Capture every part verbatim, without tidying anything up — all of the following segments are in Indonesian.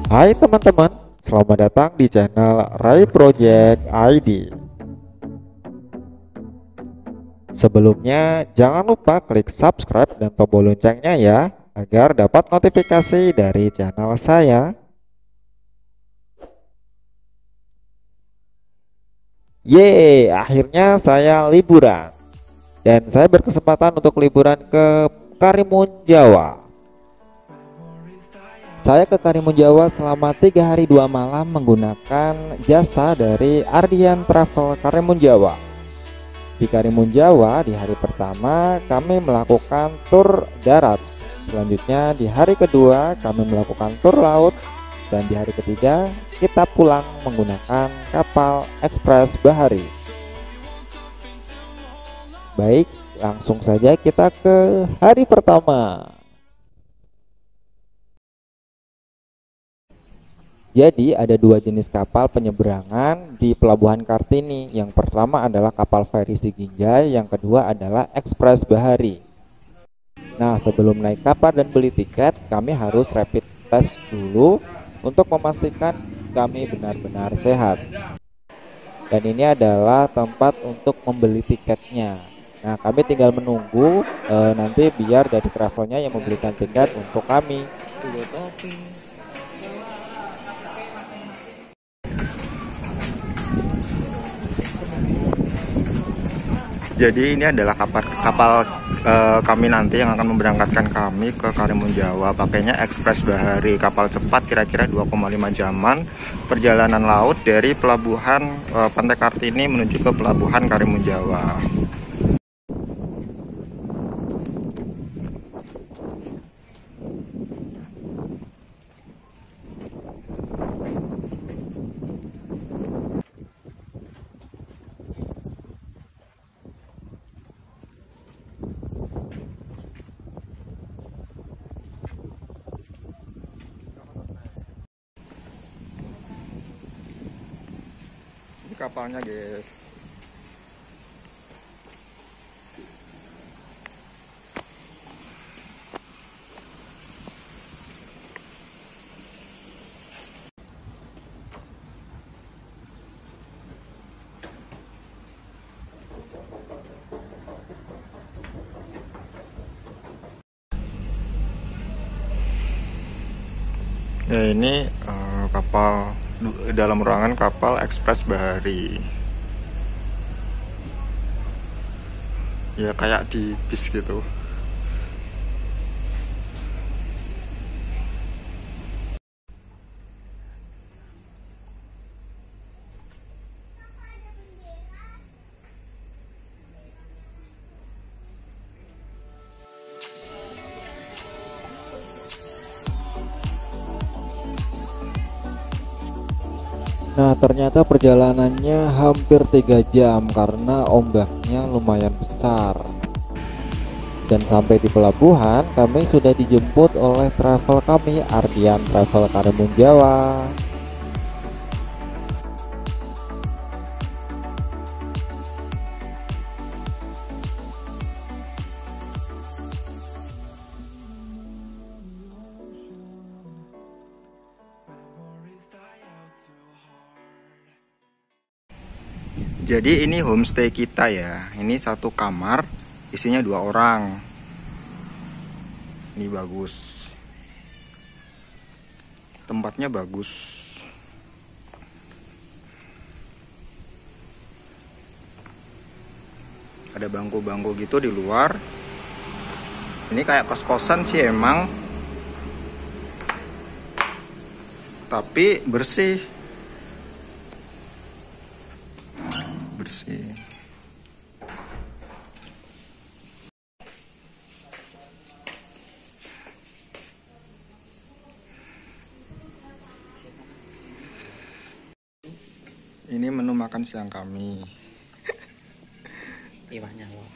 Hai teman-teman, selamat datang di channel Rai Project I D. Sebelumnya, jangan lupa klik subscribe dan tombol loncengnya ya, agar dapat notifikasi dari channel saya. Yeay, akhirnya saya liburan. Dan saya berkesempatan untuk liburan ke Karimun Jawa. Saya ke Karimun Jawa selama tiga hari dua malam menggunakan jasa dari Ardian Travel Karimun Jawa. Di Karimun Jawa di hari pertama kami melakukan tur darat. Selanjutnya di hari kedua kami melakukan tur laut, dan di hari ketiga kita pulang menggunakan kapal ekspres bahari. Baik, langsung saja kita ke hari pertama. Jadi ada dua jenis kapal penyeberangan di Pelabuhan Kartini. Yang pertama adalah kapal feri Siginjai, yang kedua adalah ekspres bahari. Nah, sebelum naik kapal dan beli tiket, kami harus rapid test dulu untuk memastikan kami benar-benar sehat. Dan ini adalah tempat untuk membeli tiketnya. Nah, kami tinggal menunggu e, nanti biar dari travelnya yang membelikan tiket untuk kami. Jadi ini adalah kapal kapal uh, kami nanti yang akan memberangkatkan kami ke Karimun Jawa. Pakainya ekspres bahari, kapal cepat kira-kira dua koma lima jaman perjalanan laut dari pelabuhan uh, Pantai Kartini menuju ke pelabuhan Karimun Jawa. Ini kapalnya, guys. Ya, ini uh, kapal dalam ruangan kapal ekspres bahari. Ya kayak di bis gitu. Nah, ternyata perjalanannya hampir tiga jam karena ombaknya lumayan besar. Dan sampai di pelabuhan, kami sudah dijemput oleh travel kami, Ardian Travel Karimun Jawa. Jadi ini homestay kita ya. Ini satu kamar, isinya dua orang. Ini bagus. Tempatnya bagus. Ada bangku-bangku gitu di luar. Ini kayak kos-kosan sih emang. Tapi bersih. Bersih. Ini menu makan siang kami. Iwahnya loh.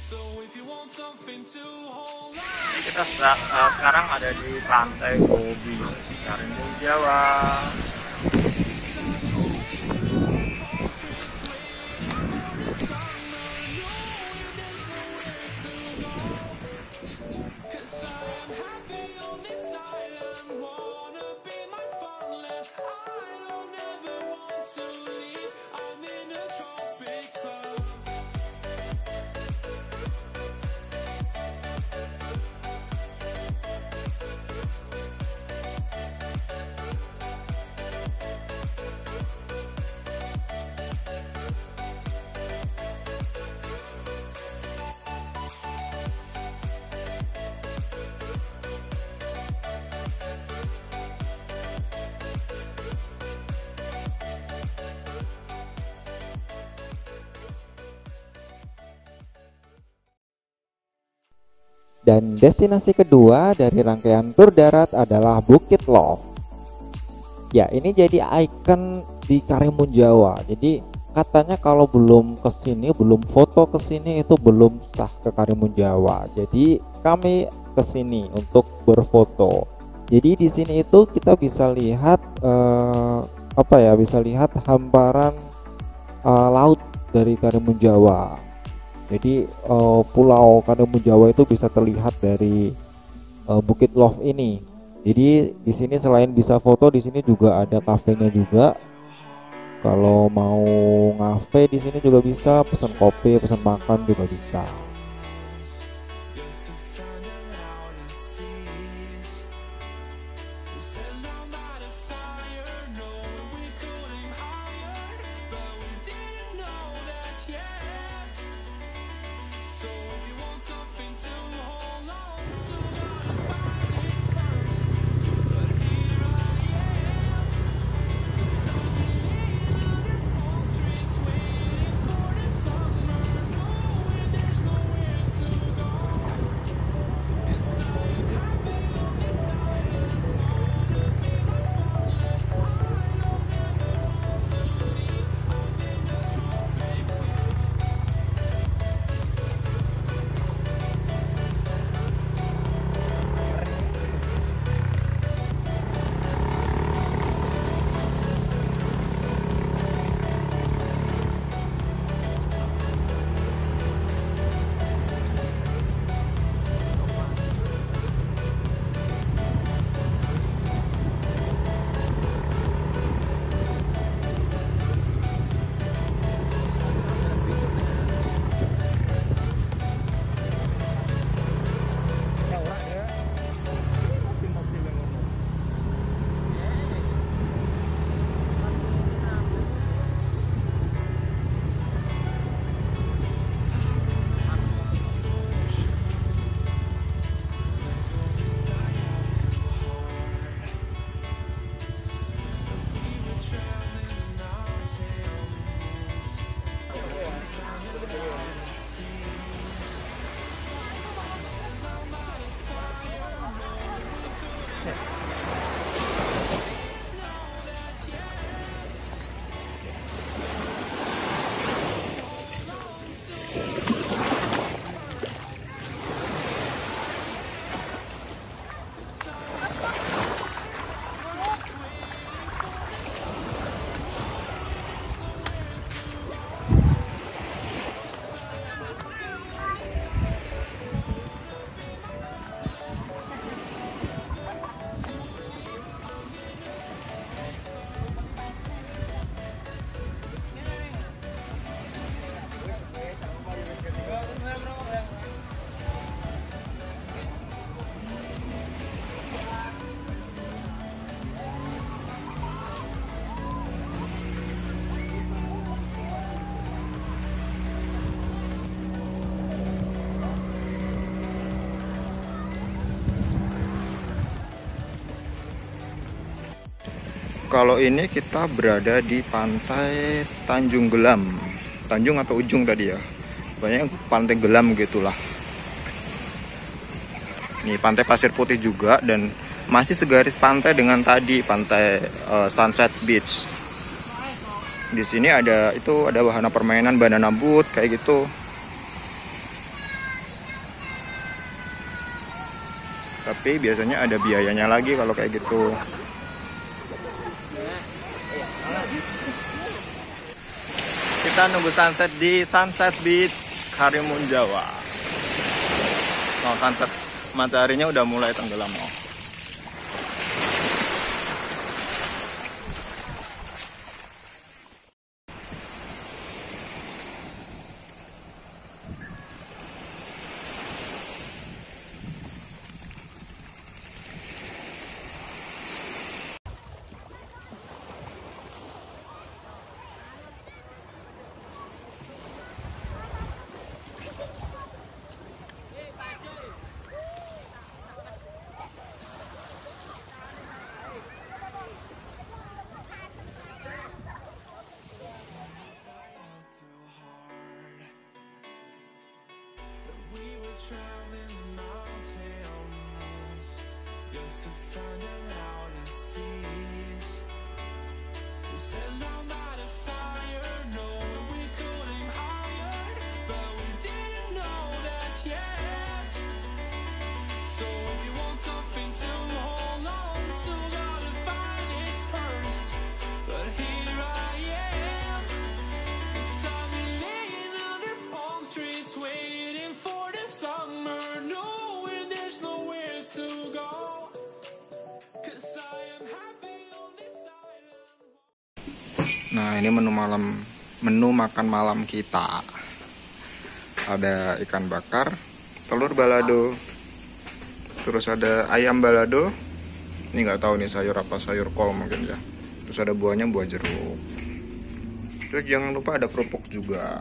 Kita uh, sekarang ada di Pantai Gobi, Karimun Jawa. Dan destinasi kedua dari rangkaian tur darat adalah Bukit Love. Ya, ini jadi ikon di Karimun Jawa. Jadi katanya kalau belum kesini, belum foto kesini itu belum sah ke Karimun Jawa. Jadi kami kesini untuk berfoto. Jadi di sini itu kita bisa lihat eh, apa ya? Bisa lihat hamparan eh, laut dari Karimun Jawa. Jadi uh, pulau Karimun Jawa itu bisa terlihat dari uh, Bukit Love ini. Jadi di sini selain bisa foto, di sini juga ada kafenya juga. Kalau mau ngafe di sini juga bisa, pesan kopi, pesan makan juga bisa. Kalau ini kita berada di pantai Tanjung Gelam, Tanjung atau Ujung tadi ya, banyak pantai Gelam gitulah. Ini pantai pasir putih juga dan masih segaris pantai dengan tadi pantai uh, Sunset Beach. Di sini ada itu ada wahana permainan banana boat kayak gitu. Tapi biasanya ada biayanya lagi kalau kayak gitu. Kita nunggu sunset di Sunset Beach Karimun Jawa. Oh, sunset, mataharinya udah mulai tenggelam. Oh. Traveling the mountains just to find the loudest seas. We set down by the fire, knowing we couldn't hide, but we didn't know that yet. So if you want something to hold on to, gotta find it first. But here I am, 'cause I've been laying under palm trees waiting for the summer, knowing there's nowhere to go, 'cause I am happy on this island. Nah, ini menu malam, menu makan malam kita. Ada ikan bakar, telur balado, terus ada ayam balado. Ini nggak tahu nih sayur apa, sayur kol mungkin ya. Terus ada buahnya, buah jeruk. Terus jangan lupa ada kerupuk juga.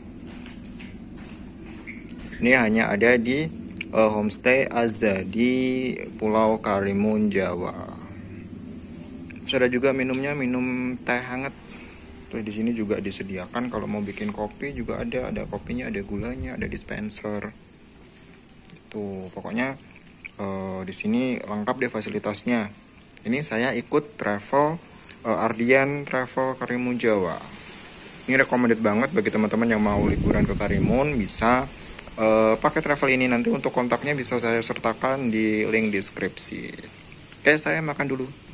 Ini hanya ada di uh, homestay Azza di Pulau Karimun Jawa. Terus ada juga minumnya, minum teh hangat. Terus di sini juga disediakan kalau mau bikin kopi juga ada, ada kopinya, ada gulanya, ada dispenser. Itu pokoknya uh, di sini lengkap deh fasilitasnya. Ini saya ikut travel uh, Ardian Travel Karimun Jawa. Ini recommended banget bagi teman-teman yang mau liburan ke Karimun, bisa Uh, pakai travel ini. Nanti untuk kontaknya bisa saya sertakan di link deskripsi. Oke, saya makan dulu.